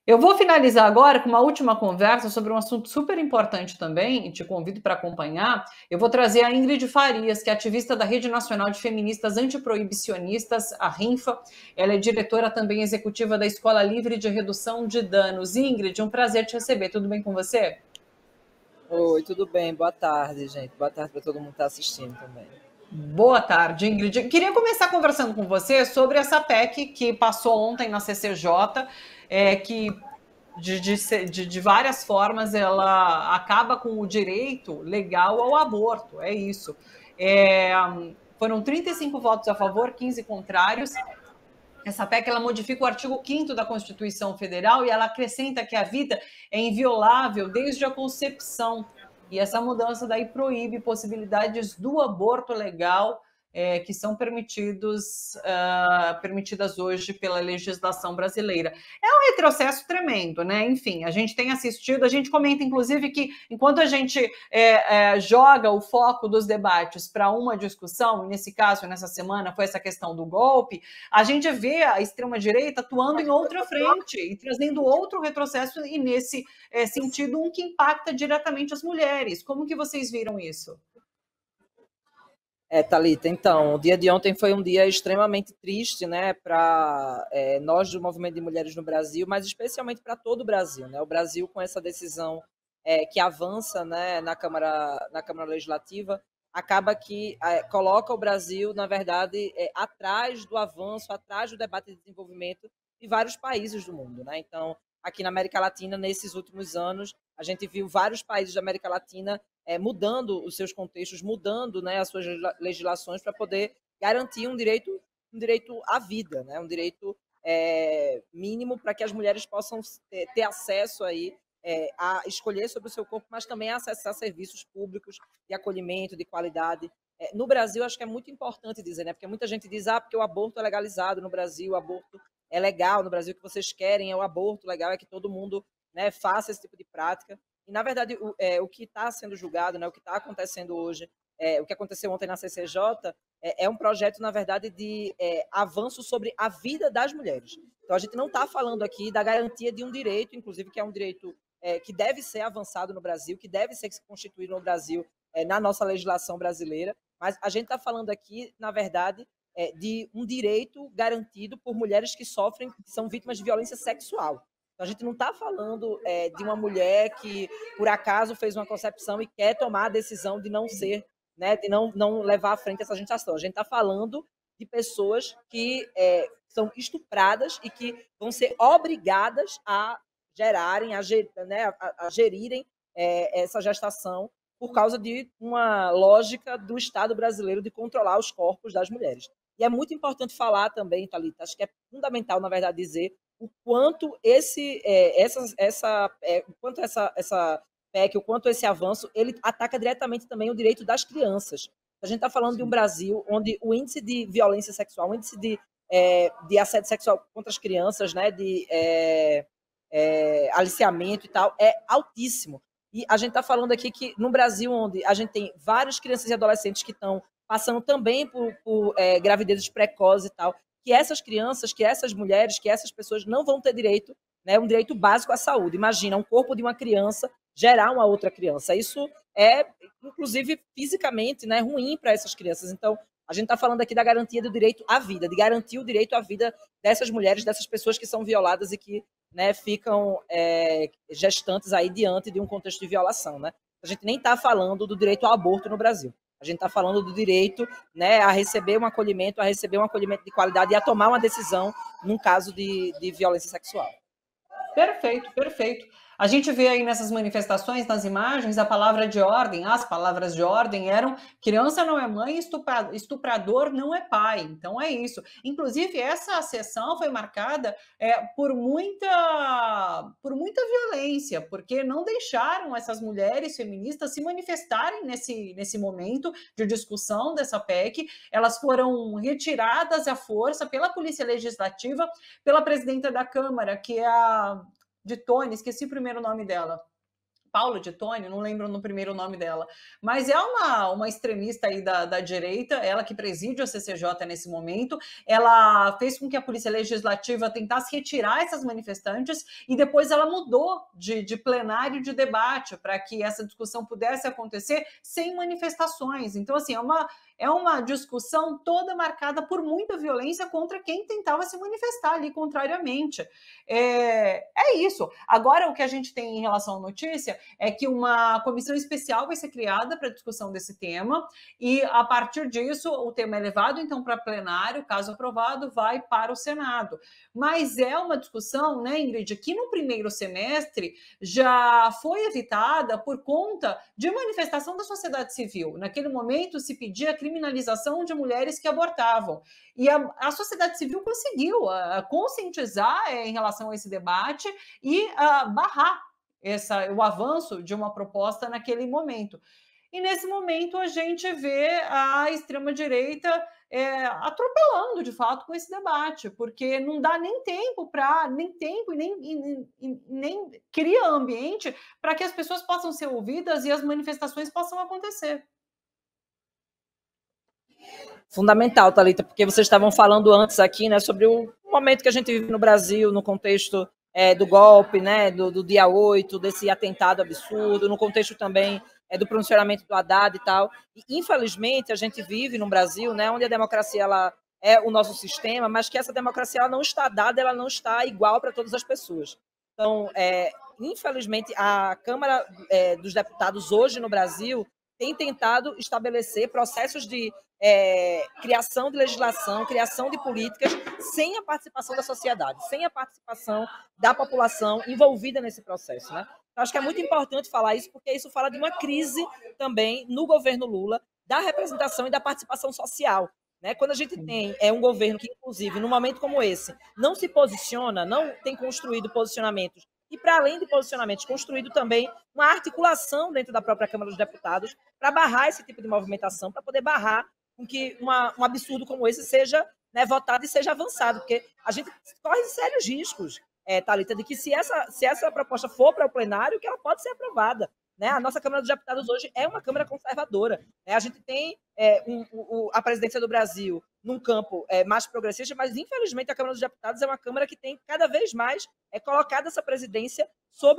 Eu vou finalizar agora com uma última conversa sobre um assunto super importante também, e te convido para acompanhar. Eu vou trazer a Ingrid Farias, que é ativista da Rede Nacional de Feministas Antiproibicionistas, a RINFA. Ela é diretora também executiva da Escola Livre de Redução de Danos. Ingrid, um prazer te receber. Tudo bem com você? Oi, tudo bem? Boa tarde, gente. Boa tarde para todo mundo que está assistindo também. Boa tarde, Ingrid. Queria começar conversando com você sobre essa PEC que passou ontem na CCJ, que de várias formas ela acaba com o direito legal ao aborto, é isso. É, Foram 35 votos a favor, 15 contrários. Essa PEC ela modifica o artigo 5º da Constituição Federal e ela acrescenta que a vida é inviolável desde a concepção. E essa mudança daí proíbe possibilidades do aborto legal que são permitidas hoje pela legislação brasileira. É um retrocesso tremendo, né? Enfim, a gente tem assistido, a gente comenta, inclusive, que enquanto a gente joga o foco dos debates para uma discussão, e nesse caso, nessa semana, foi essa questão do golpe, a gente vê a extrema-direita atuando em outra frente e trazendo outro retrocesso, e nesse sentido, um que impacta diretamente as mulheres. Como que vocês viram isso? Thalita, então, o dia de ontem foi um dia extremamente triste, né, para nós do Movimento de Mulheres no Brasil, mas especialmente para todo o Brasil, né? O Brasil com essa decisão que avança, né, na Câmara Legislativa, acaba que coloca o Brasil, na verdade, atrás do avanço, atrás do debate de desenvolvimento de vários países do mundo, né? Então, aqui na América Latina, nesses últimos anos, a gente viu vários países da América Latina mudando os seus contextos, mudando, né, as suas legislações para poder garantir um direito à vida, né, um direito mínimo para que as mulheres possam ter acesso aí a escolher sobre o seu corpo, mas também a acessar serviços públicos de acolhimento, de qualidade. No Brasil, acho que é muito importante dizer, né, porque muita gente diz, porque o aborto é legalizado no Brasil, o aborto é legal no Brasil, o que vocês querem é o aborto legal, é que todo mundo, né, faça esse tipo de prática. E, na verdade, o que está sendo julgado, né, o que está acontecendo hoje, o que aconteceu ontem na CCJ, é um projeto, na verdade, de avanço sobre a vida das mulheres. Então, a gente não está falando aqui da garantia de um direito, inclusive, que é um direito que deve ser avançado no Brasil, que deve ser constituído no Brasil, na nossa legislação brasileira, mas a gente está falando aqui, na verdade, de um direito garantido por mulheres que sofrem, que são vítimas de violência sexual. Então, a gente não está falando de uma mulher que, por acaso, fez uma concepção e quer tomar a decisão de não ser, né, de não levar à frente essa gestação. A gente está falando de pessoas que são estupradas e que vão ser obrigadas a gerarem, a gerirem essa gestação por causa de uma lógica do Estado brasileiro de controlar os corpos das mulheres. E é muito importante falar também, Thalita, acho que é fundamental, na verdade, dizer o quanto essa PEC, o quanto esse avanço, ele ataca diretamente também o direito das crianças. A gente está falando de um Brasil onde o índice de violência sexual, o índice de assédio sexual contra as crianças, né, de aliciamento e tal, é altíssimo. E a gente está falando aqui que no Brasil, onde a gente tem várias crianças e adolescentes que estão passando também por gravidezes precoces e tal, que essas crianças, que essas mulheres, que essas pessoas não vão ter direito, né, um direito básico à saúde. Imagina um corpo de uma criança gerar uma outra criança. Isso é, inclusive, fisicamente, né, ruim para essas crianças. Então, a gente está falando aqui da garantia do direito à vida, de garantir o direito à vida dessas mulheres, dessas pessoas que são violadas e que, né, ficam gestantes aí diante de um contexto de violação, né? A gente nem está falando do direito ao aborto no Brasil. A gente está falando do direito, né, a receber um acolhimento de qualidade e a tomar uma decisão num caso de violência sexual. Perfeito, perfeito. A gente vê aí nessas manifestações, nas imagens, a palavra de ordem, as palavras de ordem eram: criança não é mãe, estuprador não é pai. Então é isso. Inclusive, essa sessão foi marcada por muita violência, porque não deixaram essas mulheres feministas se manifestarem nesse momento de discussão dessa PEC. Elas foram retiradas à força pela Polícia Legislativa, pela presidenta da Câmara, que é a de Tony, esqueci o primeiro nome dela, Paula de Tone, não lembro no primeiro nome dela, mas é uma extremista aí da direita, ela que preside a CCJ nesse momento. Ela fez com que a Polícia Legislativa tentasse retirar essas manifestantes e depois ela mudou de plenário de debate para que essa discussão pudesse acontecer sem manifestações. Então, assim, é uma discussão toda marcada por muita violência contra quem tentava se manifestar ali contrariamente. É isso. Agora, o que a gente tem em relação à notícia é que uma comissão especial vai ser criada para discussão desse tema e, a partir disso, o tema é levado, então, para plenário, caso aprovado, vai para o Senado. Mas é uma discussão, né, Ingrid, que no primeiro semestre já foi evitada por conta de manifestação da sociedade civil. Naquele momento, se pedia a criminalização de mulheres que abortavam. E a sociedade civil conseguiu conscientizar em relação a esse debate e barrar o avanço de uma proposta naquele momento. E nesse momento a gente vê a extrema-direita atropelando, de fato, com esse debate, porque não dá nem tempo e nem cria ambiente para que as pessoas possam ser ouvidas e as manifestações possam acontecer. Fundamental, Thalita, porque vocês estavam falando antes aqui, né, sobre o momento que a gente vive no Brasil, no contexto do golpe, né, do dia 8, desse atentado absurdo, no contexto também do pronunciamento do Haddad e tal. E, infelizmente, a gente vive no Brasil, né, onde a democracia ela é o nosso sistema, mas que essa democracia ela não está dada, ela não está igual para todas as pessoas. Então, infelizmente, a Câmara dos Deputados hoje no Brasil tem tentado estabelecer processos de criação de legislação, criação de políticas, sem a participação da sociedade, sem a participação da população envolvida nesse processo, né? Então, acho que é muito importante falar isso, porque isso fala de uma crise também no governo Lula, da representação e da participação social. Né? Quando a gente tem um governo que, inclusive, num momento como esse, não se posiciona, não tem construído posicionamentos, e, para além de posicionamentos, construído também uma articulação dentro da própria Câmara dos Deputados para barrar esse tipo de movimentação, para poder barrar com que um absurdo como esse seja, né, votado e seja avançado, porque a gente corre sérios riscos, Thalita, de que se essa proposta for para o plenário, que ela pode ser aprovada. Né? A nossa Câmara dos Deputados hoje é uma Câmara conservadora. Né? A gente tem a presidência do Brasil num campo mais progressista, mas, infelizmente, a Câmara dos Deputados é uma Câmara que tem cada vez mais colocado essa presidência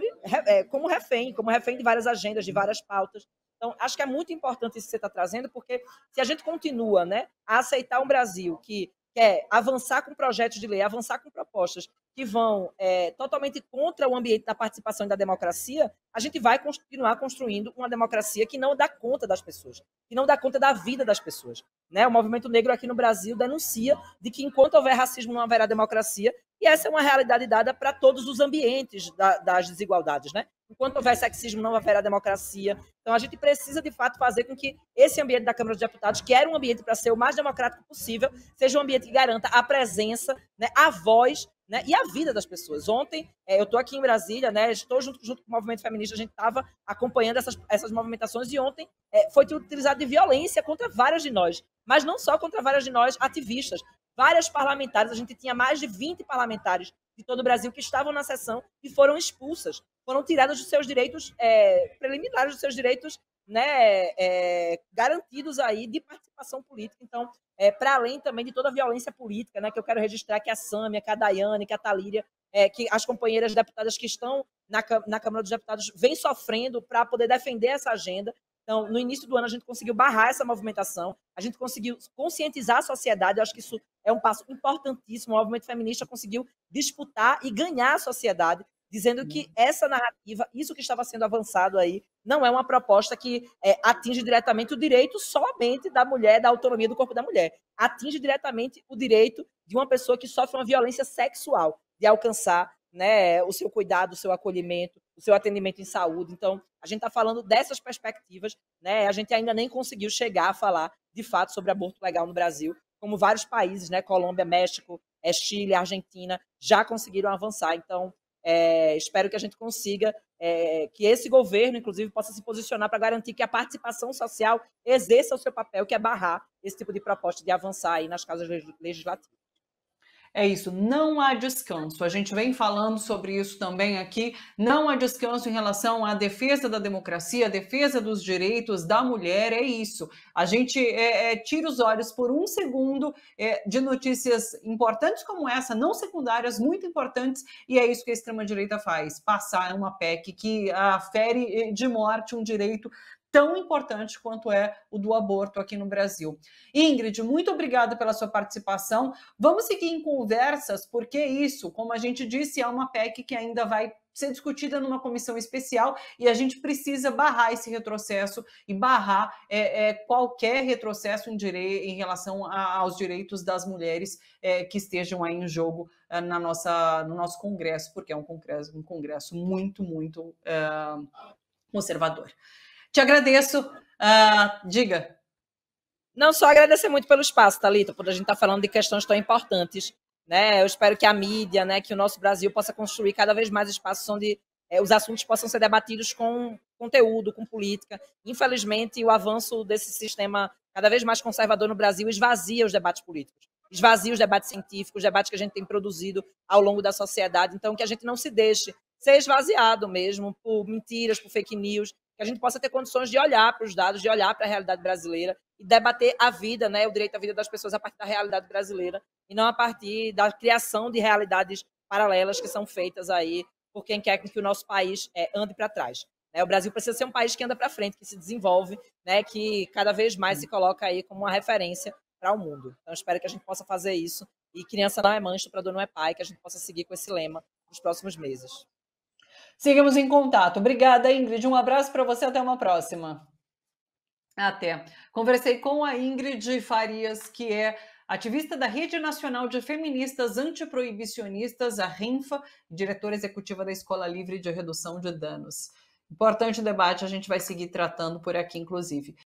como refém de várias agendas, de várias pautas. Então, acho que é muito importante isso que você está trazendo, porque se a gente continua, né, a aceitar um Brasil que quer avançar com projetos de lei, avançar com propostas que vão totalmente contra o ambiente da participação e da democracia, a gente vai continuar construindo uma democracia que não dá conta das pessoas, que não dá conta da vida das pessoas. Né? O movimento negro aqui no Brasil denuncia de que, enquanto houver racismo, não haverá democracia, e essa é uma realidade dada para todos os ambientes das desigualdades. Né? Enquanto houver sexismo, não haverá democracia. Então, a gente precisa, de fato, fazer com que esse ambiente da Câmara dos Deputados, que era um ambiente para ser o mais democrático possível, seja um ambiente que garanta a presença, né, a voz, né, e a vida das pessoas. Ontem, eu estou aqui em Brasília, né, estou junto com o movimento feminista, a gente estava acompanhando essas movimentações, e ontem foi utilizado de violência contra várias de nós, mas não só contra várias de nós ativistas, várias parlamentares, a gente tinha mais de 20 parlamentares de todo o Brasil que estavam na sessão e foram expulsas, foram tiradas dos seus direitos preliminares, dos seus direitos, né, garantidos aí de participação política. Então, para além também de toda a violência política, né, que eu quero registrar que a Sâmia, que a Daiane, que a Talíria, que as companheiras deputadas que estão na Câmara dos Deputados vêm sofrendo para poder defender essa agenda. Então, no início do ano, a gente conseguiu barrar essa movimentação, a gente conseguiu conscientizar a sociedade, eu acho que isso é um passo importantíssimo, o movimento feminista conseguiu disputar e ganhar a sociedade, dizendo que essa narrativa, isso que estava sendo avançado aí, não é uma proposta que atinge diretamente o direito somente da mulher, da autonomia do corpo da mulher. Atinge diretamente o direito de uma pessoa que sofre uma violência sexual, de alcançar, né, o seu cuidado, o seu acolhimento, o seu atendimento em saúde. Então, a gente está falando dessas perspectivas, né? A gente ainda nem conseguiu chegar a falar, de fato, sobre aborto legal no Brasil, como vários países, né, Colômbia, México, Chile, Argentina, já conseguiram avançar. Então, espero que a gente consiga, que esse governo, inclusive, possa se posicionar para garantir que a participação social exerça o seu papel, que é barrar esse tipo de proposta de avançar aí nas casas legislativas. É isso, não há descanso. A gente vem falando sobre isso também aqui. Não há descanso em relação à defesa da democracia, à defesa dos direitos da mulher. É isso. A gente tira os olhos por um segundo de notícias importantes como essa, não secundárias, muito importantes, e é isso que a extrema-direita faz: passar uma PEC que fere de morte um direito tão importante quanto é o do aborto aqui no Brasil. Ingrid, muito obrigada pela sua participação. Vamos seguir em conversas, porque isso, como a gente disse, é uma PEC que ainda vai ser discutida numa comissão especial e a gente precisa barrar esse retrocesso e barrar qualquer retrocesso em relação aos direitos das mulheres que estejam aí em jogo no nosso Congresso, porque é um congresso muito, muito conservador. Te agradeço. Diga. Não, só agradecer muito pelo espaço, Thalita, por a gente estar falando de questões tão importantes, né? Eu espero que a mídia, né, que o nosso Brasil possa construir cada vez mais espaços onde os assuntos possam ser debatidos com conteúdo, com política. Infelizmente, o avanço desse sistema cada vez mais conservador no Brasil esvazia os debates políticos, esvazia os debates científicos, os debates que a gente tem produzido ao longo da sociedade. Então, que a gente não se deixe ser esvaziado mesmo por mentiras, por fake news, que a gente possa ter condições de olhar para os dados, de olhar para a realidade brasileira e debater a vida, né, o direito à vida das pessoas a partir da realidade brasileira e não a partir da criação de realidades paralelas que são feitas aí por quem quer que o nosso país ande para trás. O Brasil precisa ser um país que anda para frente, que se desenvolve, né, que cada vez mais se coloca aí como uma referência para o mundo. Então, espero que a gente possa fazer isso e criança não é mãe, estuprador não é pai, que a gente possa seguir com esse lema nos próximos meses. Sigamos em contato. Obrigada, Ingrid. Um abraço para você. Até uma próxima. Até. Conversei com a Ingrid Farias, que é ativista da Rede Nacional de Feministas Antiproibicionistas, a RENFA, diretora executiva da Escola Livre de Redução de Danos. Importante debate, a gente vai seguir tratando por aqui, inclusive.